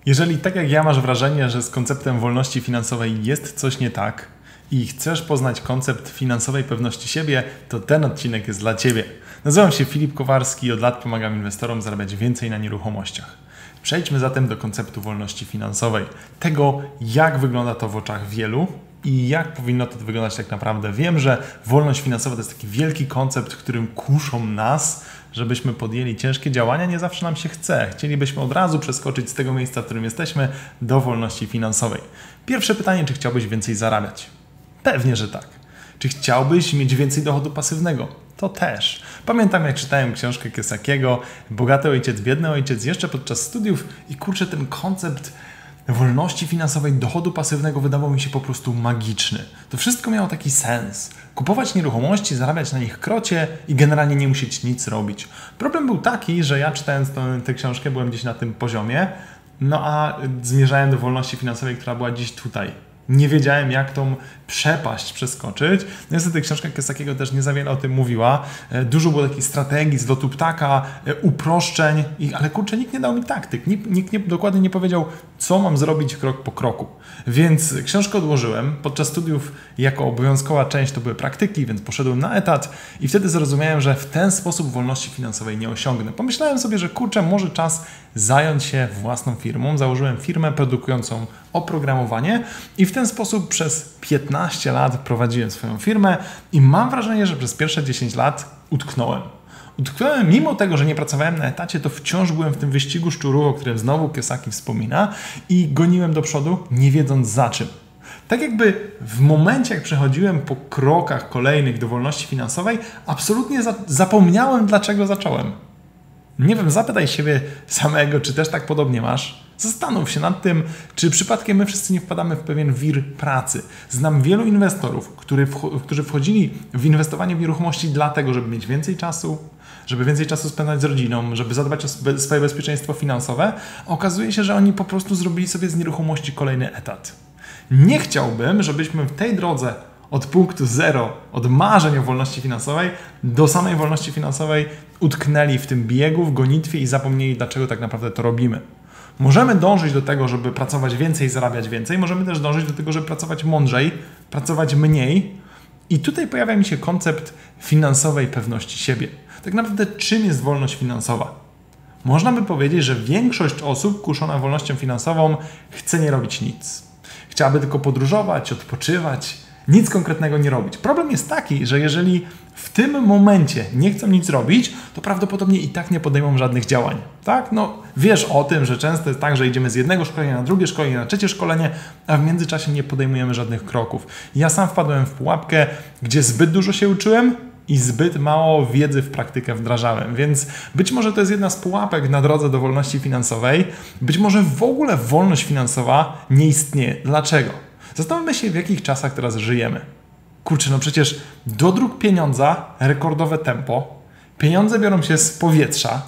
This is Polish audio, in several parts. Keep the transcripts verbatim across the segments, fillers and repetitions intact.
Jeżeli tak jak ja masz wrażenie, że z konceptem wolności finansowej jest coś nie tak i chcesz poznać koncept finansowej pewności siebie, to ten odcinek jest dla Ciebie. Nazywam się Filip Kowarski i od lat pomagam inwestorom zarabiać więcej na nieruchomościach. Przejdźmy zatem do konceptu wolności finansowej. Tego, jak wygląda to w oczach wielu i jak powinno to wyglądać tak naprawdę. Wiem, że wolność finansowa to jest taki wielki koncept, którym kuszą nas, żebyśmy podjęli ciężkie działania. Nie zawsze nam się chce. Chcielibyśmy od razu przeskoczyć z tego miejsca, w którym jesteśmy, do wolności finansowej. Pierwsze pytanie, czy chciałbyś więcej zarabiać? Pewnie, że tak. Czy chciałbyś mieć więcej dochodu pasywnego? To też. Pamiętam, jak czytałem książkę Kiyosakiego, Bogaty ojciec, biedny ojciec, jeszcze podczas studiów i kurczę, ten koncept wolności finansowej, dochodu pasywnego wydawał mi się po prostu magiczny. To wszystko miało taki sens. Kupować nieruchomości, zarabiać na nich krocie i generalnie nie musieć nic robić. Problem był taki, że ja czytając tę, tę książkę byłem gdzieś na tym poziomie, no a zmierzałem do wolności finansowej, która była gdzieś tutaj. Nie wiedziałem, jak tą przepaść przeskoczyć. Niestety książka Kiyosakiego też nie za wiele o tym mówiła. Dużo było takich strategii, z lotu ptaka, uproszczeń, ale kurczę, nikt nie dał mi taktyk. Nikt, nikt nie, dokładnie nie powiedział, co mam zrobić krok po kroku. Więc książkę odłożyłem. Podczas studiów jako obowiązkowa część to były praktyki, więc poszedłem na etat i wtedy zrozumiałem, że w ten sposób wolności finansowej nie osiągnę. Pomyślałem sobie, że kurczę, może czas zająć się własną firmą. Założyłem firmę produkującą oprogramowanie i w ten sposób przez piętnaście lat prowadziłem swoją firmę i mam wrażenie, że przez pierwsze dziesięć lat utknąłem. Utknąłem, mimo tego, że nie pracowałem na etacie, to wciąż byłem w tym wyścigu szczurów, o którym znowu Kiyosaki wspomina i goniłem do przodu, nie wiedząc za czym. Tak jakby w momencie, jak przechodziłem po krokach kolejnych do wolności finansowej, absolutnie za- zapomniałem, dlaczego zacząłem. Nie wiem, zapytaj siebie samego, czy też tak podobnie masz. Zastanów się nad tym, czy przypadkiem my wszyscy nie wpadamy w pewien wir pracy. Znam wielu inwestorów, który wch- którzy wchodzili w inwestowanie w nieruchomości dlatego, żeby mieć więcej czasu, żeby więcej czasu spędzać z rodziną, żeby zadbać o spe- swoje bezpieczeństwo finansowe. A okazuje się, że oni po prostu zrobili sobie z nieruchomości kolejny etat. Nie chciałbym, żebyśmy w tej drodze od punktu zero, od marzeń o wolności finansowej do samej wolności finansowej utknęli w tym biegu, w gonitwie i zapomnieli, dlaczego tak naprawdę to robimy. Możemy dążyć do tego, żeby pracować więcej i zarabiać więcej. Możemy też dążyć do tego, żeby pracować mądrzej, pracować mniej. I tutaj pojawia mi się koncept finansowej pewności siebie. Tak naprawdę czym jest wolność finansowa? Można by powiedzieć, że większość osób kuszona wolnością finansową chce nie robić nic. Chciałaby tylko podróżować, odpoczywać, nic konkretnego nie robić. Problem jest taki, że jeżeli w tym momencie nie chcą nic robić, to prawdopodobnie i tak nie podejmą żadnych działań. Tak? No, wiesz o tym, że często jest tak, że idziemy z jednego szkolenia na drugie szkolenie, na trzecie szkolenie, a w międzyczasie nie podejmujemy żadnych kroków. Ja sam wpadłem w pułapkę, gdzie zbyt dużo się uczyłem i zbyt mało wiedzy w praktykę wdrażałem, więc być może to jest jedna z pułapek na drodze do wolności finansowej. Być może w ogóle wolność finansowa nie istnieje. Dlaczego? Zastanówmy się, w jakich czasach teraz żyjemy. Kurczę, no przecież dodruk pieniądza, rekordowe tempo, pieniądze biorą się z powietrza,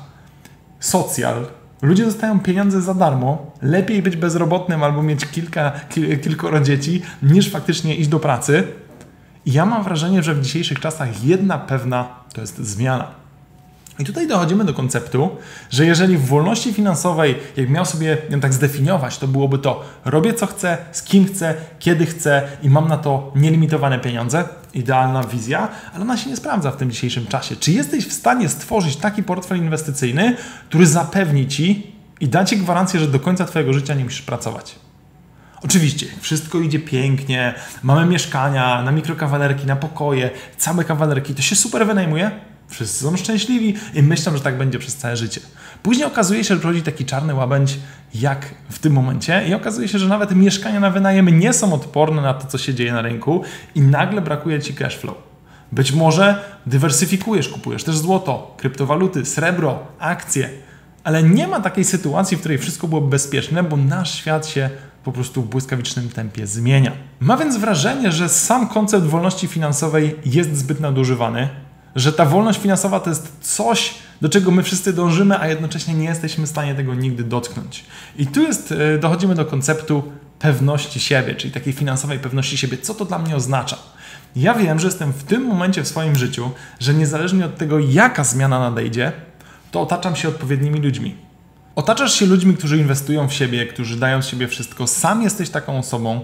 socjal, ludzie dostają pieniądze za darmo, lepiej być bezrobotnym albo mieć kilka, kil, kilkoro dzieci, niż faktycznie iść do pracy. I ja mam wrażenie, że w dzisiejszych czasach jedna pewna to jest zmiana. I tutaj dochodzimy do konceptu, że jeżeli w wolności finansowej, jak miał sobie ją tak zdefiniować, to byłoby to robię co chcę, z kim chcę, kiedy chcę i mam na to nielimitowane pieniądze, idealna wizja, ale ona się nie sprawdza w tym dzisiejszym czasie. Czy jesteś w stanie stworzyć taki portfel inwestycyjny, który zapewni Ci i da Ci gwarancję, że do końca Twojego życia nie musisz pracować? Oczywiście, wszystko idzie pięknie, mamy mieszkania, na mikrokawalerki, na pokoje, całe kawalerki, to się super wynajmuje. Wszyscy są szczęśliwi i myślą, że tak będzie przez całe życie. Później okazuje się, że przychodzi taki czarny łabędź jak w tym momencie i okazuje się, że nawet mieszkania na wynajem nie są odporne na to, co się dzieje na rynku i nagle brakuje Ci cash flow. Być może dywersyfikujesz, kupujesz też złoto, kryptowaluty, srebro, akcje, ale nie ma takiej sytuacji, w której wszystko byłoby bezpieczne, bo nasz świat się po prostu w błyskawicznym tempie zmienia. Ma więc wrażenie, że sam koncept wolności finansowej jest zbyt nadużywany, że ta wolność finansowa to jest coś, do czego my wszyscy dążymy, a jednocześnie nie jesteśmy w stanie tego nigdy dotknąć. I tu jest, dochodzimy do konceptu pewności siebie, czyli takiej finansowej pewności siebie. Co to dla mnie oznacza? Ja wiem, że jestem w tym momencie w swoim życiu, że niezależnie od tego, jaka zmiana nadejdzie, to otaczam się odpowiednimi ludźmi. otaczasz się ludźmi, którzy inwestują w siebie, którzy dają z siebie wszystko, sam jesteś taką osobą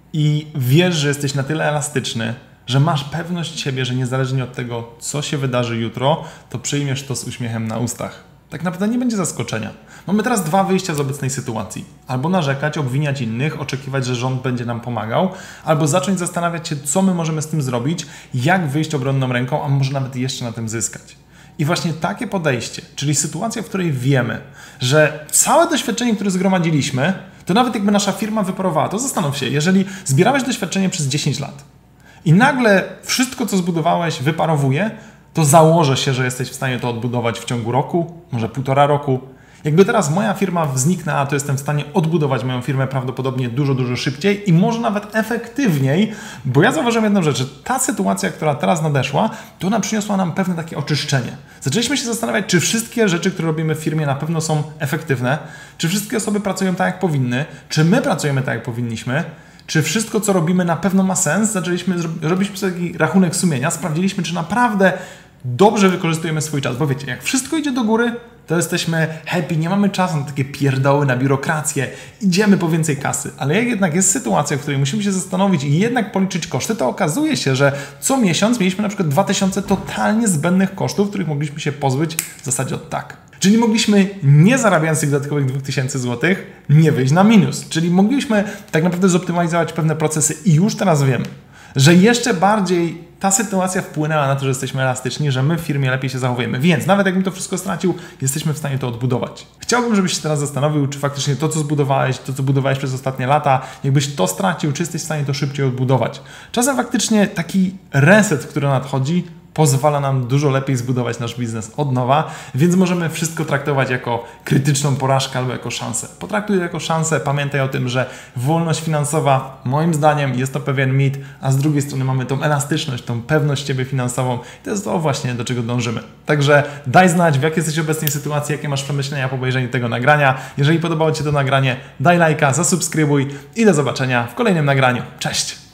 i wiesz, że jesteś na tyle elastyczny, że masz pewność siebie, że niezależnie od tego, co się wydarzy jutro, to przyjmiesz to z uśmiechem na ustach. Tak naprawdę nie będzie zaskoczenia. Mamy teraz dwa wyjścia z obecnej sytuacji. Albo narzekać, obwiniać innych, oczekiwać, że rząd będzie nam pomagał, albo zacząć zastanawiać się, co my możemy z tym zrobić, jak wyjść obronną ręką, a może nawet jeszcze na tym zyskać. I właśnie takie podejście, czyli sytuacja, w której wiemy, że całe doświadczenie, które zgromadziliśmy, to nawet jakby nasza firma wyparowała, to zastanów się, jeżeli zbierałeś doświadczenie przez dziesięć lat i nagle wszystko, co zbudowałeś, wyparowuje, to założę się, że jesteś w stanie to odbudować w ciągu roku, może półtora roku. Jakby teraz moja firma zniknęła, to jestem w stanie odbudować moją firmę prawdopodobnie dużo, dużo szybciej i może nawet efektywniej, bo ja zauważyłem jedną rzecz, że ta sytuacja, która teraz nadeszła, to ona przyniosła nam pewne takie oczyszczenie. Zaczęliśmy się zastanawiać, czy wszystkie rzeczy, które robimy w firmie, na pewno są efektywne, czy wszystkie osoby pracują tak, jak powinny, czy my pracujemy tak, jak powinniśmy, czy wszystko, co robimy, na pewno ma sens. Zaczęliśmy robić sobie taki rachunek sumienia, sprawdziliśmy, czy naprawdę dobrze wykorzystujemy swój czas, bo wiecie, jak wszystko idzie do góry, to jesteśmy happy, nie mamy czasu na takie pierdoły, na biurokrację, idziemy po więcej kasy. Ale jak jednak jest sytuacja, w której musimy się zastanowić i jednak policzyć koszty, to okazuje się, że co miesiąc mieliśmy na przykład dwa tysiące totalnie zbędnych kosztów, których mogliśmy się pozbyć w zasadzie od tak. Czyli mogliśmy, nie zarabiając tych dodatkowych dwa tysiące złotych, nie wyjść na minus. Czyli mogliśmy tak naprawdę zoptymalizować pewne procesy i już teraz wiemy, że jeszcze bardziej ta sytuacja wpłynęła na to, że jesteśmy elastyczni, że my w firmie lepiej się zachowujemy. Więc nawet jakbym to wszystko stracił, jesteśmy w stanie to odbudować. Chciałbym, żebyś się teraz zastanowił, czy faktycznie to, co zbudowałeś, to, co budowałeś przez ostatnie lata, jakbyś to stracił, czy jesteś w stanie to szybciej odbudować. Czasem faktycznie taki reset, który nadchodzi, pozwala nam dużo lepiej zbudować nasz biznes od nowa, więc możemy wszystko traktować jako krytyczną porażkę albo jako szansę. Potraktuj to jako szansę, pamiętaj o tym, że wolność finansowa, moim zdaniem, jest to pewien mit, a z drugiej strony mamy tą elastyczność, tą pewność siebie finansową. To jest to właśnie, do czego dążymy. Także daj znać, w jakiej jesteś obecnej sytuacji, jakie masz przemyślenia po obejrzeniu tego nagrania. Jeżeli podobało Ci to nagranie, daj lajka, zasubskrybuj i do zobaczenia w kolejnym nagraniu. Cześć!